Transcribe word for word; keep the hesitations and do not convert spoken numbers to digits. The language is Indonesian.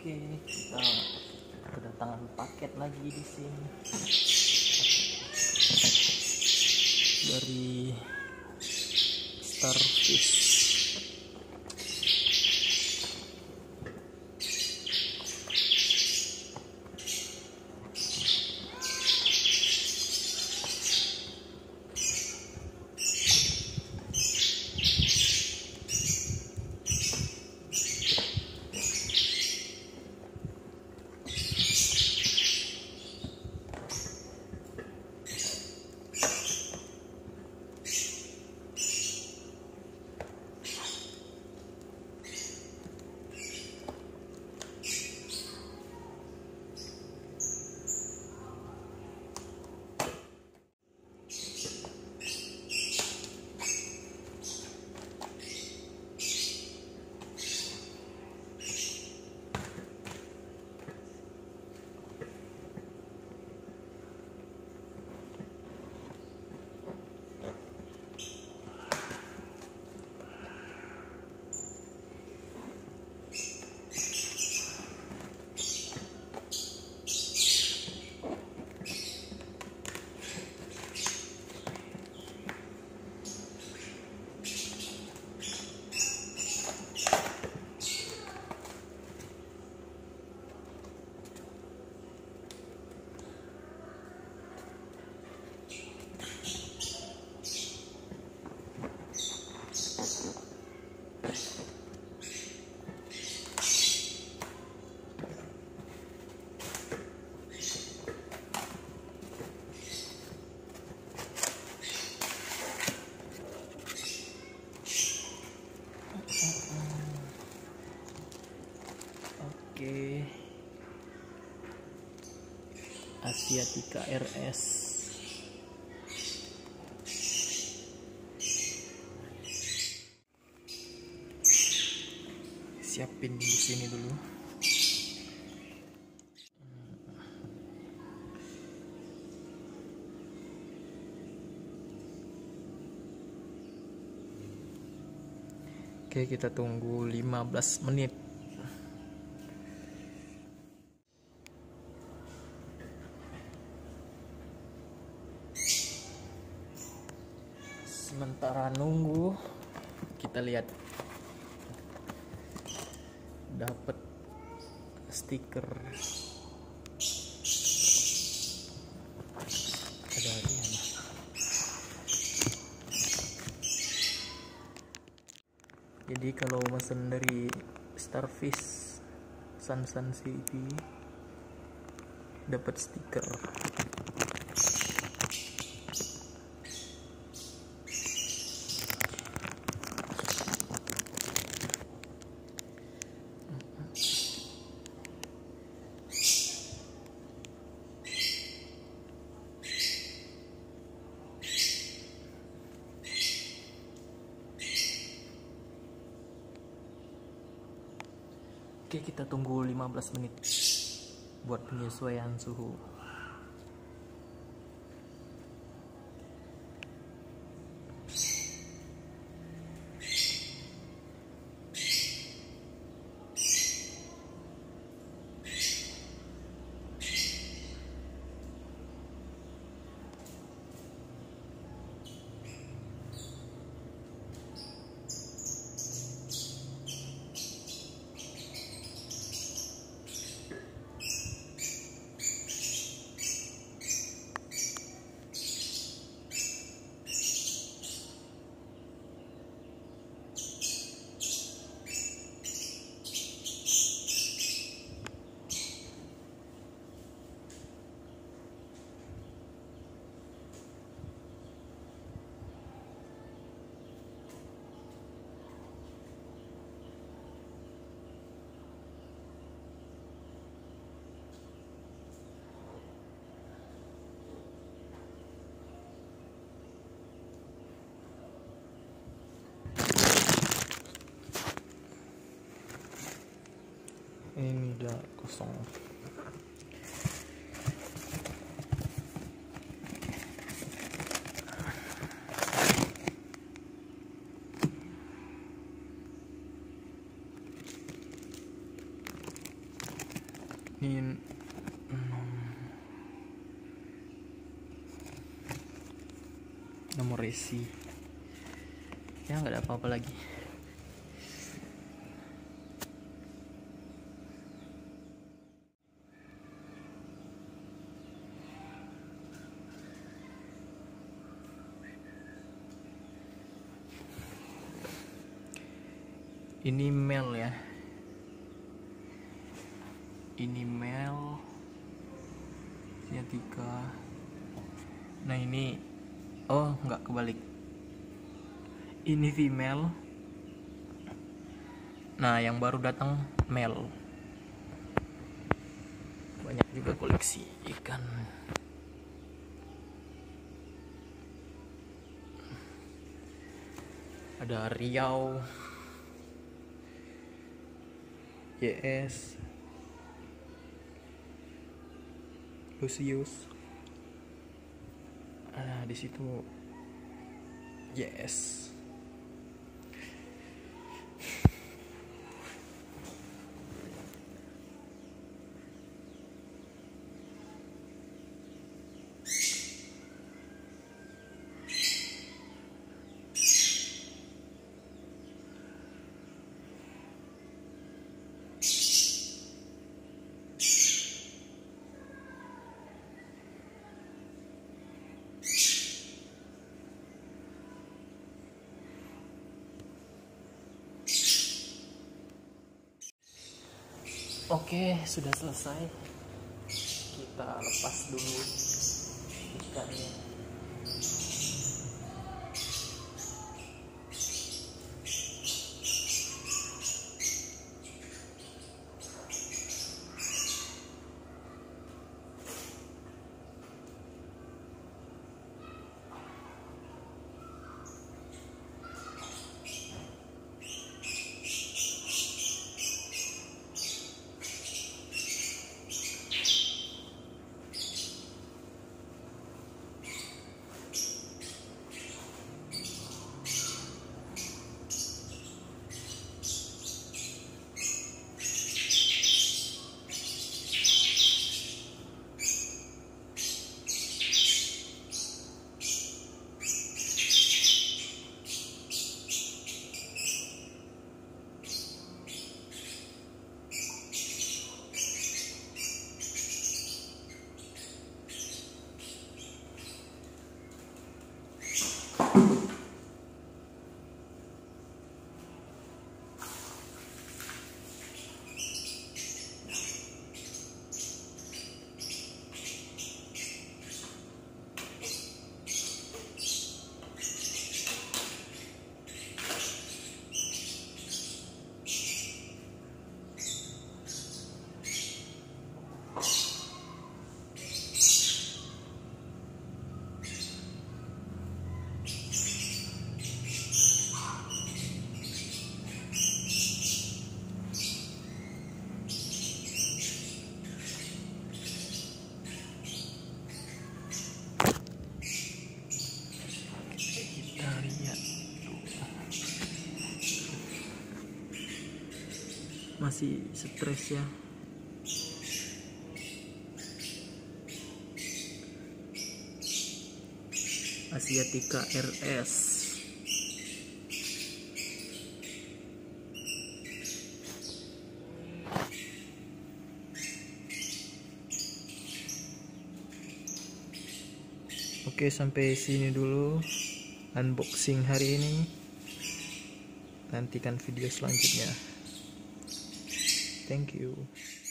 Oke, kita kedatangan paket lagi di sini dari Starfish. Oke, Asiatica R S. Siapin di sini dulu. Oke, kita tunggu lima belas menit. Sementara nunggu, kita lihat dapat stiker ada ini. Jadi kalau pesan dari Starfish Sun Sun City dapat stiker. Oke, kita tunggu lima belas menit buat penyesuaian suhu. Ini udah kosong. Ini hmm, nomor resi ya, nggak ada apa-apa lagi. Ini mail ya, ini mail ya tiga. Nah ini, oh nggak kebalik, ini female. Nah yang baru datang male. Banyak juga koleksi ikan. Ada Riau, Y S, Lucius. Nah di situ Y S. Oke, sudah selesai. Kita lepas dulu ikannya. Masih stres ya. Asiatica R S. Oke, sampai sini dulu unboxing hari ini. Nantikan video selanjutnya. Thank you.